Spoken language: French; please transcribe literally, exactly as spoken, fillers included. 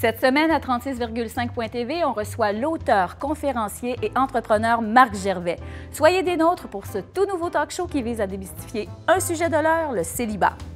Cette semaine, à trente-six virgule cinq point T V, on reçoit l'auteur, conférencier et entrepreneur Marc Gervais. Soyez des nôtres pour ce tout nouveau talk show qui vise à démystifier un sujet de l'heure, le célibat.